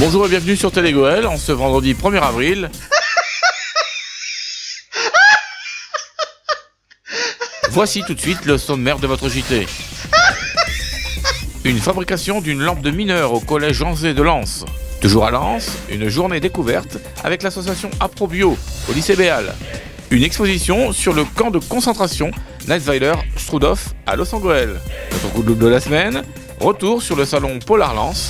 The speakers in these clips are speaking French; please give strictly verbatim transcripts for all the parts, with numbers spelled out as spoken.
Bonjour et bienvenue sur Télé Goël en ce vendredi premier avril. Voici tout de suite le sommaire de votre J T. Une fabrication d'une lampe de mineur au collège Jean Zay de Lens. Toujours à Lens, une journée découverte avec l'association Aprobio au lycée Béal. Une exposition sur le camp de concentration Natzweiler-Strudhof à Los-en-Goël. Notre coup de loupe de la semaine, retour sur le salon Polar Lens.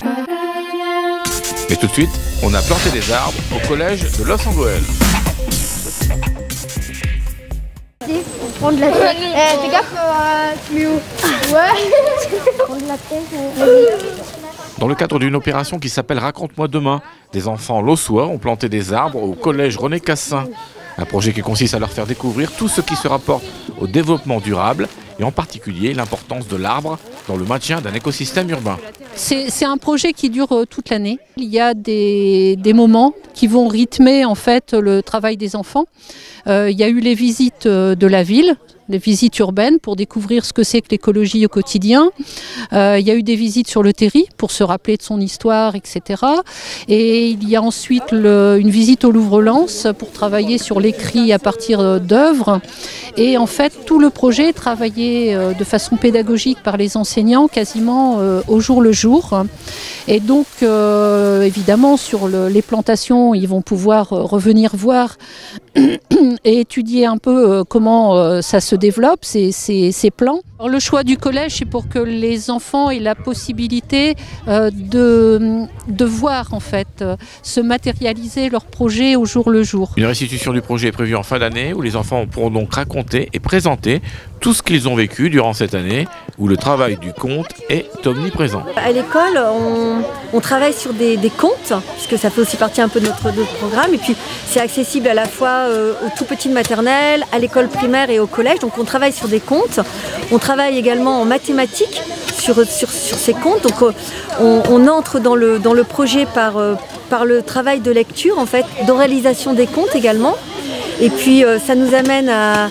Mais tout de suite, on a planté des arbres au collège de Los-en-Goël. On prend de la terre. Eh, fais gaffe, euh, tu mets où? Ouais. Prends de la terre. Dans le cadre d'une opération qui s'appelle Raconte-moi demain, des enfants lossois ont planté des arbres au collège René Cassin. Un projet qui consiste à leur faire découvrir tout ce qui se rapporte au développement durable et en particulier l'importance de l'arbre dans le maintien d'un écosystème urbain. C'est un projet qui dure toute l'année. Il y a des, des moments qui vont rythmer en fait le travail des enfants. Euh, il y a eu les visites de la ville, les visites urbaines pour découvrir ce que c'est que l'écologie au quotidien. Euh, il y a eu des visites sur le terri pour se rappeler de son histoire, et cetera. Et il y a ensuite le, une visite au Louvre-Lens pour travailler sur l'écrit à partir d'œuvres. Et en fait, tout le projet est travaillé de façon pédagogique par les enseignants quasiment euh, au jour le jour. Et donc, euh, évidemment, sur le, les plantations, ils vont pouvoir revenir voir et étudier un peu euh, comment euh, ça se développe, ces, ces, ces plans. Alors, le choix du collège, c'est pour que les enfants aient la possibilité euh, de, de voir en fait, euh, se matérialiser leur projet au jour le jour. Une restitution du projet est prévue en fin d'année où les enfants pourront donc raconter et présenter tout ce qu'ils ont vécu durant cette année où le travail du conte est omniprésent. À l'école, on, on travaille sur des, des contes, puisque ça fait aussi partie un peu de notre, de notre programme, et puis c'est accessible à la fois euh, aux tout petits de maternelle, à l'école primaire et au collège, donc on travaille sur des contes. On travaille également en mathématiques sur, sur, sur ces contes, donc euh, on, on entre dans le, dans le projet par, euh, par le travail de lecture, en fait, d'oralisation des contes également, et puis euh, ça nous amène à...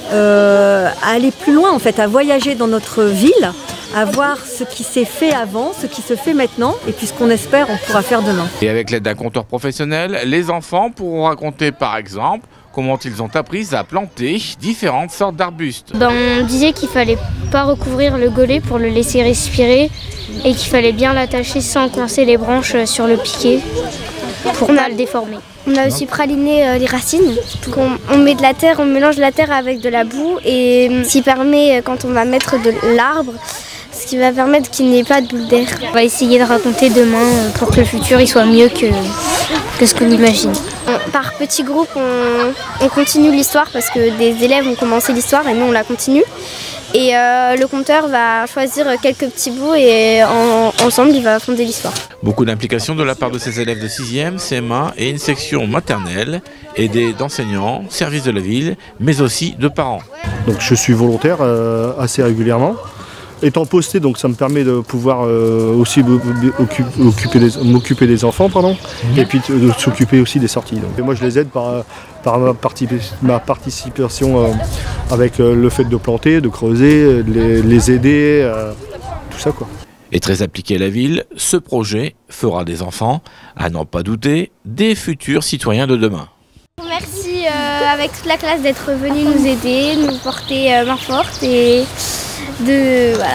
Euh, à aller plus loin en fait, à voyager dans notre ville, à voir ce qui s'est fait avant, ce qui se fait maintenant et puis ce qu'on espère on pourra faire demain. Et avec l'aide d'un conteur professionnel, les enfants pourront raconter par exemple comment ils ont appris à planter différentes sortes d'arbustes. Ben, on disait qu'il fallait pas recouvrir le golet pour le laisser respirer et qu'il fallait bien l'attacher sans coincer les branches sur le piquet pour ne pas le déformer. On a aussi praliné euh, les racines. On, on met de la terre, on mélange la terre avec de la boue et ce qui permet, quand on va mettre de l'arbre, ce qui va permettre qu'il n'y ait pas de boule d'air. On va essayer de raconter demain pour que le futur il soit mieux que, que ce qu'on imagine. Par petits groupes, on, on continue l'histoire parce que des élèves ont commencé l'histoire et nous on la continue. Et euh, le conteur va choisir quelques petits bouts et en, ensemble il va fonder l'histoire. Beaucoup d'implications de la part de ces élèves de sixième, C M un et une section maternelle, aidés d'enseignants, services de la ville, mais aussi de parents. Donc je suis volontaire euh, assez régulièrement. Étant posté, donc ça me permet de pouvoir euh, aussi m'occuper des, des enfants, pardon, mmh. et puis de s'occuper aussi des sorties. Donc, et moi je les aide par, par ma, ma participation euh, avec euh, le fait de planter, de creuser, de les, les aider, euh, tout ça quoi. Et très appliqué à la ville, ce projet fera des enfants, à n'en pas douter, des futurs citoyens de demain. Merci euh, avec toute la classe d'être venus nous aider, nous porter euh, main forte et de voilà.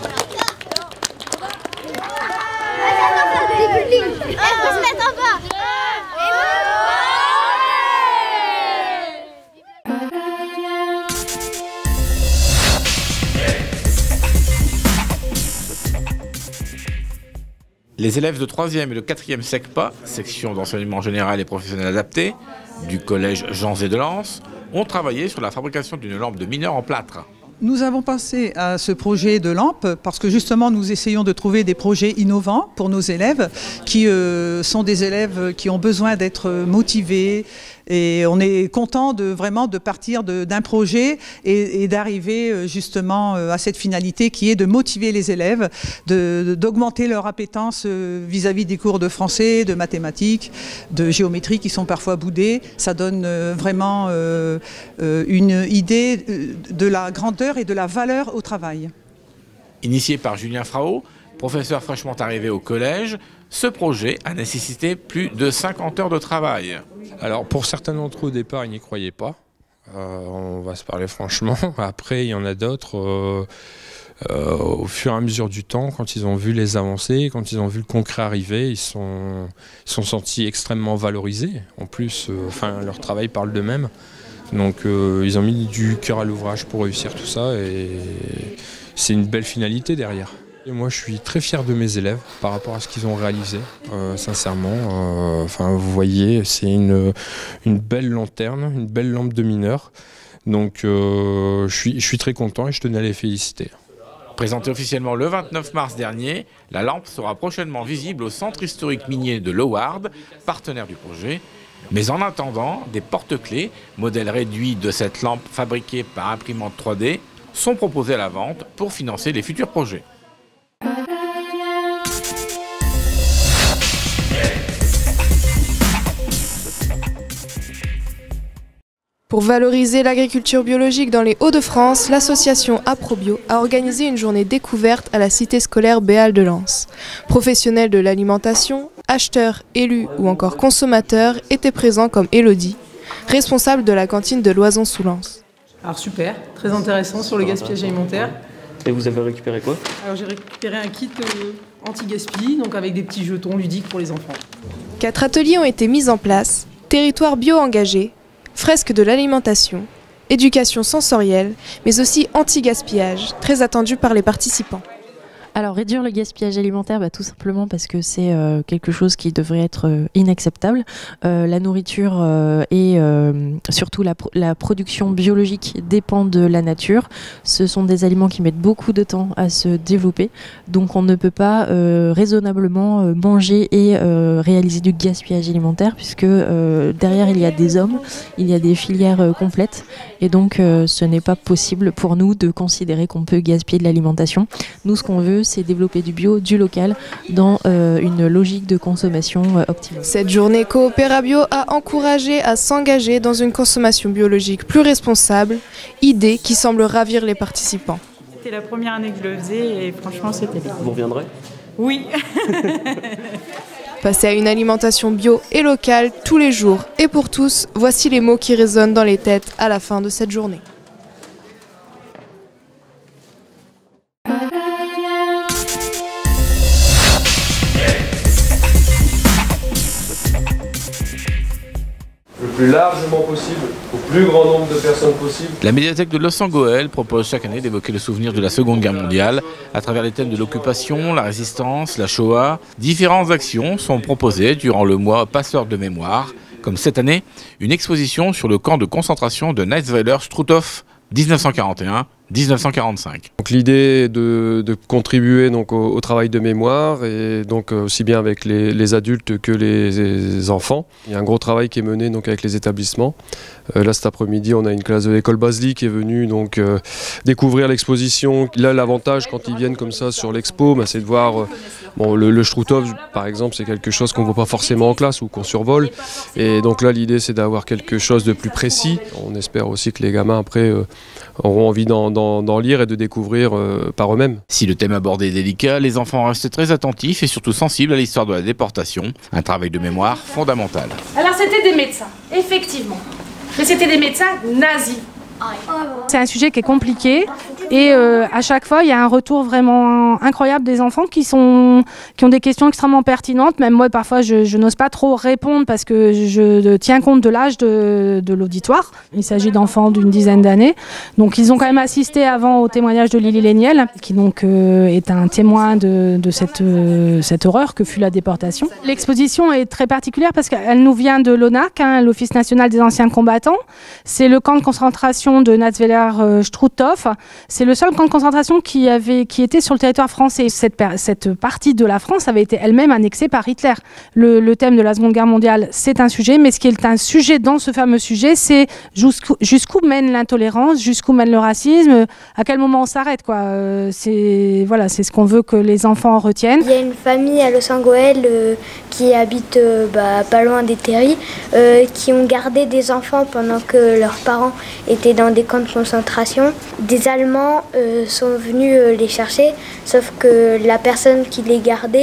Les élèves de troisième et de quatrième SECPA, section d'enseignement général et professionnel adapté, du collège Jean Zay de Lens, ont travaillé sur la fabrication d'une lampe de mineur en plâtre. Nous avons pensé à ce projet de lampe parce que justement nous essayons de trouver des projets innovants pour nos élèves qui euh, sont des élèves qui ont besoin d'être motivés et on est content de vraiment de partir d'un projet et, et d'arriver justement à cette finalité qui est de motiver les élèves, d'augmenter leur appétence vis-à-vis des cours de français, de mathématiques, de géométrie qui sont parfois boudés. Ça donne vraiment euh, une idée de la grandeur et de la valeur au travail. Initié par Julien Frao, professeur fraîchement arrivé au collège, Ce projet a nécessité plus de cinquante heures de travail. Alors pour certains d'entre eux au départ, ils n'y croyaient pas. Euh, on va se parler franchement. Après, il y en a d'autres, euh, euh, au fur et à mesure du temps, quand ils ont vu les avancées, quand ils ont vu le concret arriver, ils sont, ils sont sentis extrêmement valorisés. En plus, euh, enfin, leur travail parle d'eux-mêmes. Donc euh, ils ont mis du cœur à l'ouvrage pour réussir tout ça et c'est une belle finalité derrière. Et moi je suis très fier de mes élèves par rapport à ce qu'ils ont réalisé, euh, sincèrement. Euh, enfin, vous voyez, c'est une, une belle lanterne, une belle lampe de mineur. Donc euh, je suis, je suis très content et je tenais à les féliciter. Présentée officiellement le vingt-neuf mars dernier, la lampe sera prochainement visible au centre historique minier de Loward, partenaire du projet. Mais en attendant, des porte-clés, modèle réduit de cette lampe fabriquée par imprimante trois D, sont proposés à la vente pour financer les futurs projets. Pour valoriser l'agriculture biologique dans les Hauts-de-France, l'association Aprobio a organisé une journée découverte à la cité scolaire Béal de Lens. Professionnels de l'alimentation, acheteurs, élus ou encore consommateurs étaient présents comme Elodie, responsable de la cantine de Loison-sous-Lens. Alors super, très intéressant sur le gaspillage alimentaire. Et vous avez récupéré quoi? Alors j'ai récupéré un kit euh, anti-gaspi, donc avec des petits jetons ludiques pour les enfants. Quatre ateliers ont été mis en place, territoire bio-engagé, fresques de l'alimentation, éducation sensorielle, mais aussi anti-gaspillage, très attendu par les participants. Alors réduire le gaspillage alimentaire, bah, tout simplement parce que c'est euh, quelque chose qui devrait être euh, inacceptable. Euh, la nourriture euh, et euh, surtout la, pro la production biologique dépend de la nature. Ce sont des aliments qui mettent beaucoup de temps à se développer, donc on ne peut pas euh, raisonnablement euh, manger et euh, réaliser du gaspillage alimentaire puisque euh, derrière il y a des hommes, il y a des filières euh, complètes et donc euh, ce n'est pas possible pour nous de considérer qu'on peut gaspiller de l'alimentation. Nous ce qu'on veut c'est développer du bio, du local dans euh, une logique de consommation euh, optimale. Cette journée Coopérabio a encouragé à s'engager dans une consommation biologique plus responsable, idée qui semble ravir les participants. C'était la première année que je le faisais et franchement c'était bien. Vous reviendrez? Oui. Passer à une alimentation bio et locale tous les jours et pour tous, voici les mots qui résonnent dans les têtes à la fin de cette journée. Le plus largement possible, au plus grand nombre de personnes possible. La médiathèque de Los-Angeles propose chaque année d'évoquer le souvenir de la Seconde Guerre mondiale à travers les thèmes de l'occupation, la résistance, la Shoah. Différentes actions sont proposées durant le mois Passeurs de mémoire, comme cette année, une exposition sur le camp de concentration de Natzweiler-Struthof mille neuf cent quarante et un à mille neuf cent quarante-cinq. L'idée est de, de contribuer donc, au, au travail de mémoire, et donc aussi bien avec les, les adultes que les, les enfants. Il y a un gros travail qui est mené donc, avec les établissements. Euh, là cet après-midi, on a une classe de l'école Basely qui est venue donc, euh, découvrir l'exposition. Là, l'avantage quand ils viennent comme ça sur l'expo, bah, c'est de voir euh, bon, le, le Struthof, par exemple, c'est quelque chose qu'on ne voit pas forcément en classe ou qu'on survole. Et donc là, l'idée, c'est d'avoir quelque chose de plus précis. On espère aussi que les gamins, après, euh, auront envie d'en lire et de découvrir euh, par eux-mêmes. Si le thème abordé est délicat, les enfants restent très attentifs et surtout sensibles à l'histoire de la déportation, un travail de mémoire fondamental. Alors c'était des médecins, effectivement, mais c'était des médecins nazis. C'est un sujet qui est compliqué et euh, à chaque fois il y a un retour vraiment incroyable des enfants qui, sont, qui ont des questions extrêmement pertinentes. Même moi parfois je, je n'ose pas trop répondre parce que je tiens compte de l'âge de, de l'auditoire. Il s'agit d'enfants d'une dizaine d'années. Donc ils ont quand même assisté avant au témoignage de Lily Léniel qui donc euh, est un témoin de, de cette, euh, cette horreur que fut la déportation. L'exposition est très particulière parce qu'elle nous vient de l'O N A C, hein, l'Office national des anciens combattants. C'est le camp de concentration de Natzweiler-Struthof. C'est le seul camp de concentration qui, avait, qui était sur le territoire français. Cette, cette partie de la France avait été elle-même annexée par Hitler. Le, le thème de la Seconde Guerre mondiale, c'est un sujet, mais ce qui est un sujet dans ce fameux sujet, c'est jusqu'où jusqu'où mène l'intolérance, jusqu'où mène le racisme, à quel moment on s'arrête, quoi. Euh, c'est voilà, c'est ce qu'on veut que les enfants retiennent. Il y a une famille à Los Angeles euh, qui habite euh, bah, pas loin des terris, euh, qui ont gardé des enfants pendant que leurs parents étaient dans des camps de concentration. Des Allemands euh, sont venus euh, les chercher, sauf que la personne qui les gardait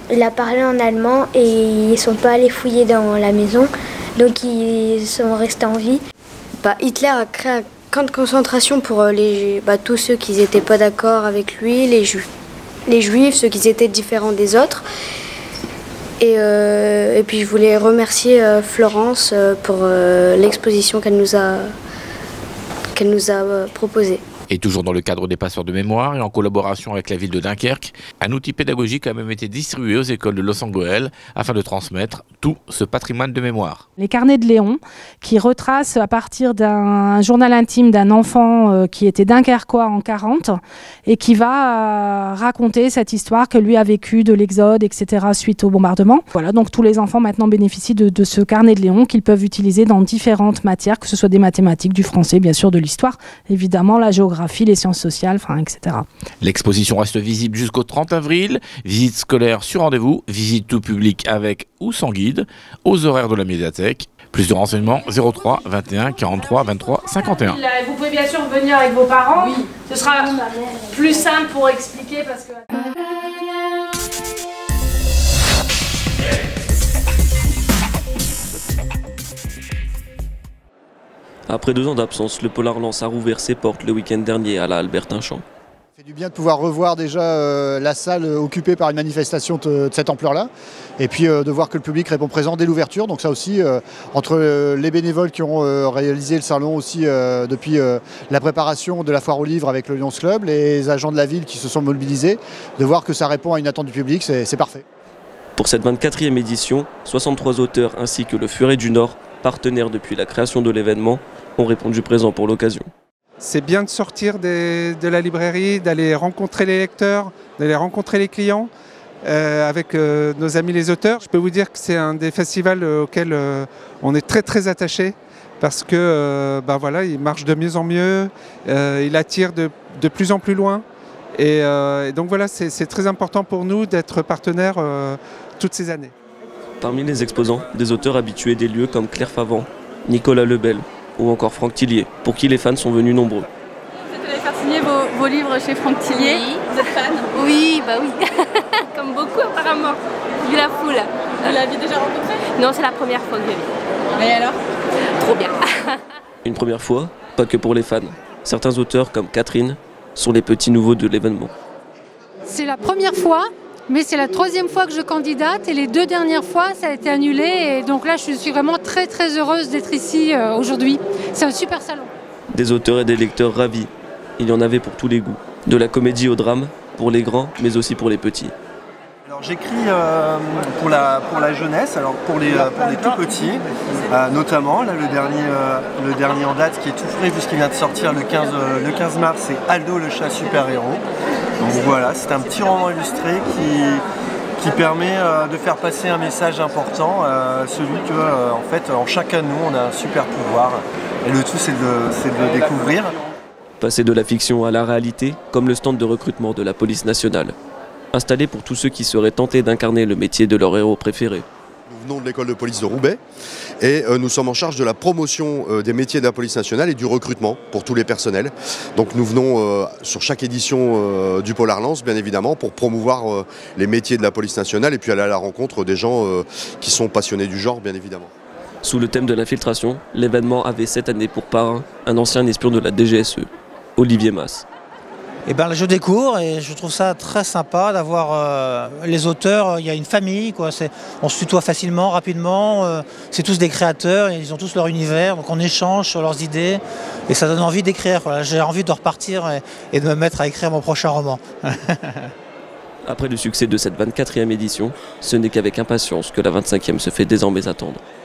Il a parlé en allemand et ils ne sont pas allés fouiller dans la maison, donc ils sont restés en vie. Bah, Hitler a créé un camp de concentration pour les, bah, tous ceux qui n'étaient pas d'accord avec lui, les, ju les juifs, ceux qui étaient différents des autres. Et, euh, et puis je voulais remercier euh, Florence euh, pour euh, l'exposition qu'elle nous a, qu'elle nous a euh, proposée. Et toujours dans le cadre des passeurs de mémoire et en collaboration avec la ville de Dunkerque, un outil pédagogique a même été distribué aux écoles de Loos-en-Gohelle afin de transmettre tout ce patrimoine de mémoire. Les carnets de Léon, qui retracent à partir d'un journal intime d'un enfant euh, qui était dunkerquois en quarante et qui va euh, raconter cette histoire que lui a vécue de l'exode, et cetera suite au bombardement. Voilà, donc tous les enfants maintenant bénéficient de, de ce carnet de Léon qu'ils peuvent utiliser dans différentes matières, que ce soit des mathématiques, du français, bien sûr de l'histoire, évidemment la géographie, les sciences sociales, enfin, et cetera. L'exposition reste visible jusqu'au trente avril. Visite scolaire sur rendez-vous, visite tout public avec ou sans guide, aux horaires de la médiathèque. Plus de renseignements, zéro trois vingt et un quarante-trois vingt-trois cinquante et un. Vous pouvez bien sûr venir avec vos parents. Oui. Ce sera plus simple pour expliquer parce que... Après deux ans d'absence, le Polar Lens a rouvert ses portes le week-end dernier à la Albertin-Champ. Ça fait du bien de pouvoir revoir déjà euh, la salle occupée par une manifestation de, de cette ampleur-là. Et puis euh, de voir que le public répond présent dès l'ouverture. Donc ça aussi, euh, entre euh, les bénévoles qui ont euh, réalisé le salon aussi euh, depuis euh, la préparation de la foire aux livres avec le Lions Club, les agents de la ville qui se sont mobilisés, de voir que ça répond à une attente du public, c'est parfait. Pour cette vingt-quatrième édition, soixante-trois auteurs ainsi que le Furet du Nord, partenaires depuis la création de l'événement, ont répondu présent pour l'occasion. C'est bien de sortir des, de la librairie, d'aller rencontrer les lecteurs, d'aller rencontrer les clients euh, avec euh, nos amis les auteurs. Je peux vous dire que c'est un des festivals auxquels euh, on est très très attaché parce que euh, bah voilà, il marche de mieux en mieux, euh, il attire de, de plus en plus loin. Et, euh, et donc voilà, c'est très important pour nous d'être partenaires euh, toutes ces années. Parmi les exposants, des auteurs habitués des lieux comme Claire Favant, Nicolas Lebel ou encore Franck Tillier, pour qui les fans sont venus nombreux. Vous allez faire signer vos, vos livres chez Franck Tillier. Oui. Vous êtes fan? Oui, bah oui. Comme beaucoup apparemment. Vu la foule. Vous l'aviez déjà rencontré? Non, c'est la première fois que je l'ai vu. Et alors? Trop bien. Une première fois, pas que pour les fans. Certains auteurs comme Catherine sont les petits nouveaux de l'événement. C'est la première fois. Mais c'est la troisième fois que je candidate et les deux dernières fois, ça a été annulé. Et donc là, je suis vraiment très très heureuse d'être ici euh, aujourd'hui. C'est un super salon. Des auteurs et des lecteurs ravis. Il y en avait pour tous les goûts. De la comédie au drame, pour les grands, mais aussi pour les petits. Alors j'écris euh, pour, la, pour la jeunesse, alors pour les, euh, pour les tout petits, euh, notamment. Là, le, dernier, euh, le dernier en date qui est tout frais puisqu'il vient de sortir le quinze, euh, le quinze mars, c'est Aldo le chat super-héros. Donc voilà, c'est un petit roman illustré qui, qui permet euh, de faire passer un message important, euh, celui que euh, en fait en chacun de nous on a un super pouvoir et le tout c'est de, de le découvrir. Passer de la fiction à la réalité, comme le stand de recrutement de la police nationale. Installé pour tous ceux qui seraient tentés d'incarner le métier de leur héros préféré. Nous venons de l'école de police de Roubaix et euh, nous sommes en charge de la promotion euh, des métiers de la police nationale et du recrutement pour tous les personnels. Donc nous venons euh, sur chaque édition euh, du Polar Lens, bien évidemment, pour promouvoir euh, les métiers de la police nationale et puis aller à la rencontre des gens euh, qui sont passionnés du genre, bien évidemment. Sous le thème de l'infiltration, l'événement avait cette année pour parrain un ancien espion de la D G S E, Olivier Mas. Eh ben, je découvre et je trouve ça très sympa d'avoir euh, les auteurs. Il y a une famille, quoi. On se tutoie facilement, rapidement. Euh, c'est tous des créateurs, et ils ont tous leur univers, donc on échange sur leurs idées et ça donne envie d'écrire. Voilà. J'ai envie de repartir et, et de me mettre à écrire mon prochain roman. Après le succès de cette vingt-quatrième édition, ce n'est qu'avec impatience que la vingt-cinquième se fait désormais attendre.